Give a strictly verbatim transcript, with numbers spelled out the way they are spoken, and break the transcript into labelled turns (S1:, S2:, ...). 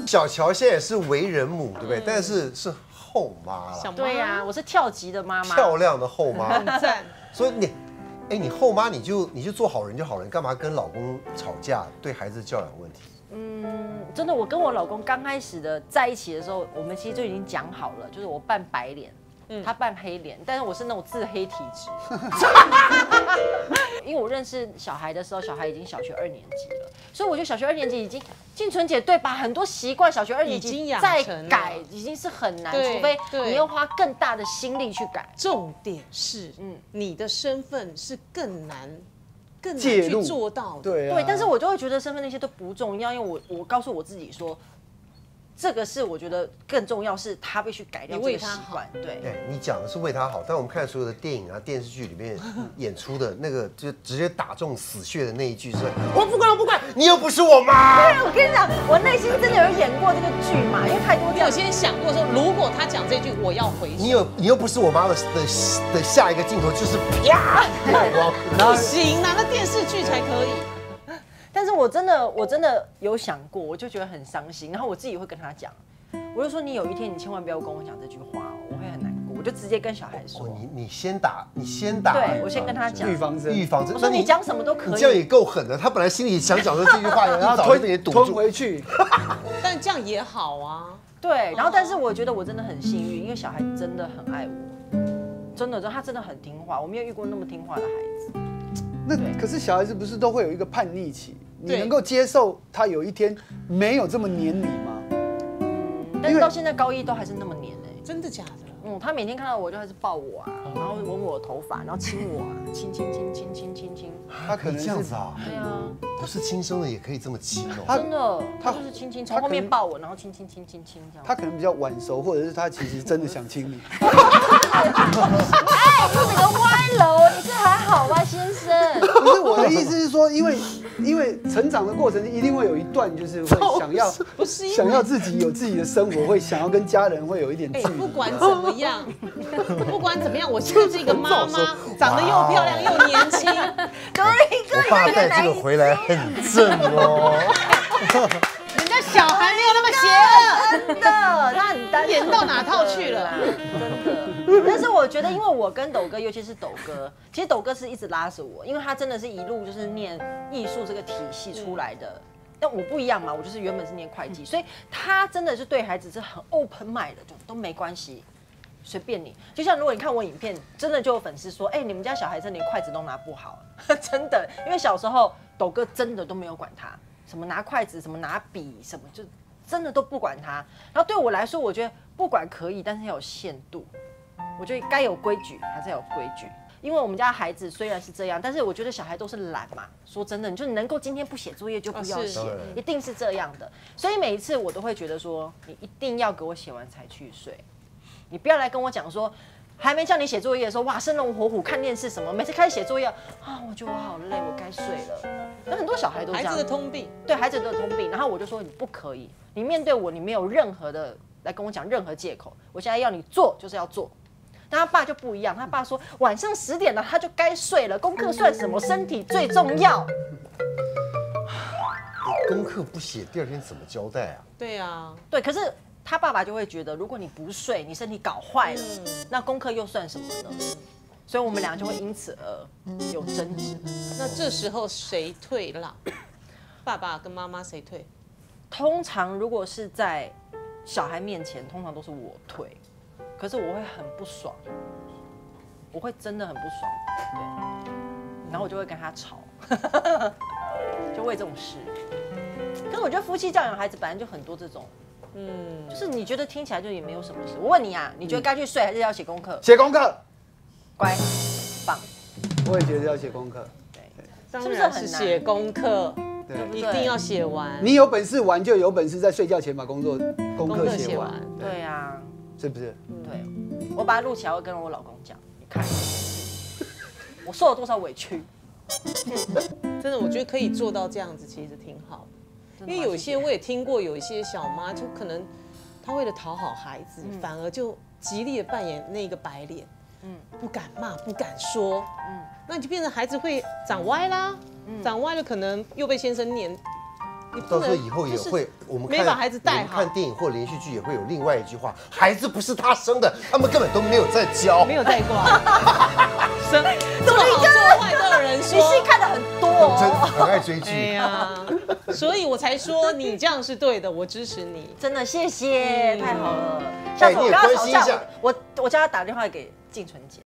S1: 小乔现在也是为人母，对不对？但是是后妈了。
S2: 对呀，我是跳级的妈妈，
S1: 漂亮的后妈，
S3: 很赞。
S1: 所以你，哎，你后妈你就你就做好人就好了，你干嘛跟老公吵架？对孩子教养问题？
S2: 嗯，真的，我跟我老公刚开始的在一起的时候，我们其实就已经讲好了，就是我扮白脸。嗯、他扮黑脸，但是我是那种自黑体质，因为我认识小孩的时候，小孩已经小学二年级了，所以我觉得小学二年级已经静纯姐对把很多习惯小学二年级再改已经是很难，除非你要花更大的心力去改。
S3: 重点是，嗯，你的身份是更难。更难去做到的，
S4: 对、啊、
S2: 对，但是我就会觉得身份那些都不重要，因为我我告诉我自己说，这个是我觉得更重要，是他必须改掉这个习惯。对，
S1: 对你讲的是为他好，但我们看所有的电影啊、电视剧里面演出的那个，就直接打中死穴的那一句是：我不管，我不管，你又不是我妈。
S2: 对，我跟你讲，我内心真的有演过这个剧嘛，因为太多。
S3: 你有先想过说，如果他讲这句，我要回去。
S1: 你有，你又不是我妈的的的下一个镜头就是啪，
S3: 不行啊，那电视剧才可以。
S2: 但是我真的，我真的有想过，我就觉得很伤心。然后我自己会跟他讲，我就说你有一天你千万不要跟我讲这句话哦，我会很难过。我就直接跟小孩说，
S1: 哦、你你先打，你先打，
S2: 对我先跟他讲
S4: 预防针，
S1: 预防针。
S2: 我说你讲什么都可以，
S1: 你这样也够狠的。他本来心里想讲的这句话，然后吞也堵住
S4: 回去，
S3: 但这样也好啊。
S2: 对，然后但是我觉得我真的很幸运，因为小孩真的很爱我，真的，他真的很听话，我没有遇过那么听话的孩子。
S4: 那可是小孩子不是都会有一个叛逆期？你能够接受他有一天没有这么黏你吗？
S2: 嗯，但是到现在高一都还是那么黏哎、欸，
S3: 真的假的？
S2: 嗯，他每天看到我就还是抱我啊，然后闻我的头发，然后亲我啊，亲亲亲亲亲亲亲。
S1: 他可以这样子啊？
S2: 对啊，
S1: 不是亲生的也可以这么亲哦。
S2: 真的，他就是亲亲，从后面抱我，然后亲亲亲亲亲这样。
S4: 他可能比较晚熟，或者是他其实真的想亲你。
S2: 哎，不整个歪楼，你这还好吧，先生？
S4: 不是我的意思是说，因为因为成长的过程一定会有一段，就是会想要
S3: 不是
S4: 想要自己有自己的生活，会想要跟家人会有一点距离。
S3: 不管怎么样，不管怎么样，我现在是一个妈妈，长得又漂亮又年轻。
S1: 我爸带这个回来很正哦。
S3: 人家小孩没有那么邪恶，
S2: 真的，他很单纯，
S3: 演到哪套去了，
S2: 真的。但是我觉得，因为我跟斗哥，尤其是斗哥，其实斗哥是一直拉着我，因为他真的是一路就是念艺术这个体系出来的。但我不一样嘛，我就是原本是念会计，所以他真的是对孩子是很 open mind 的，就都没关系。随便你，就像如果你看我影片，真的就有粉丝说，哎、欸，你们家小孩真的连筷子都拿不好，真的，因为小时候斗哥真的都没有管他，什么拿筷子，什么拿笔，什么就真的都不管他。然后对我来说，我觉得不管可以，但是要有限度。我觉得该有规矩还是要有规矩，因为我们家孩子虽然是这样，但是我觉得小孩都是懒嘛。说真的，你就能够今天不写作业就不要写，哦、一定是这样的。所以每一次我都会觉得说，你一定要给我写完才去睡。你不要来跟我讲说，还没叫你写作业的时候，哇，生龙活虎看电视什么，每次开始写作业啊，我觉得我好累，我该睡了。那很多小孩都这样，
S3: 孩子的通病，
S2: 对，孩子都有通病。然后我就说你不可以，你面对我，你没有任何的来跟我讲任何借口。我现在要你做就是要做。但他爸就不一样，他爸说晚上十点了他就该睡了，功课算什么？身体最重要。
S1: 功课不写，第二天怎么交代啊？
S3: 对啊，
S2: 对，可是。他爸爸就会觉得，如果你不睡，你身体搞坏了，嗯、那功课又算什么呢？所以我们俩就会因此而有争执。
S3: 那这时候谁退让？爸爸跟妈妈谁退？
S2: 通常如果是在小孩面前，通常都是我退，可是我会很不爽，我会真的很不爽，对，然后我就会跟他吵，就为这种事。可是我觉得夫妻教养孩子本来就很多这种。嗯，就是你觉得听起来就也没有什么事。我问你啊，你觉得该去睡还是要写功课？
S4: 写功课，
S2: 乖，棒。
S4: 我也觉得要写功课。
S2: 对，是不是很难？
S3: 是写功课，
S2: 对，
S3: 一定要写完。
S4: 你有本事玩，就有本事在睡觉前把工作功课写完。
S2: 对啊，
S4: 是不是？
S2: 对，我把它录起来，我跟我老公讲，你看，我受了多少委屈。
S3: 真的，我觉得可以做到这样子，其实挺好。因为有一些我也听过，有一些小妈就可能她为了讨好孩子，嗯、反而就极力的扮演那个白脸，嗯，不敢骂，不敢说，嗯，那你就变成孩子会长歪啦，嗯、长歪了可能又被先生念
S1: 到时候以后也会，我们
S3: 没把孩子带好
S1: 我们看电影或连续剧也会有另外一句话：孩子不是他生的，他们根本都没有在教。
S3: 没有带挂。生这么好做坏都有人说，
S2: 你戏看的很多
S1: 真的
S2: 哦，
S1: 很爱追
S3: 哎
S1: 剧。
S3: 呀，所以我才说你这样是对的，我支持你。
S2: 真的谢谢，
S3: 嗯
S2: 太好了。下次我
S1: 哎你也
S2: 跟他吵架
S1: 关心一下，
S2: 我我我叫他打电话给静纯姐。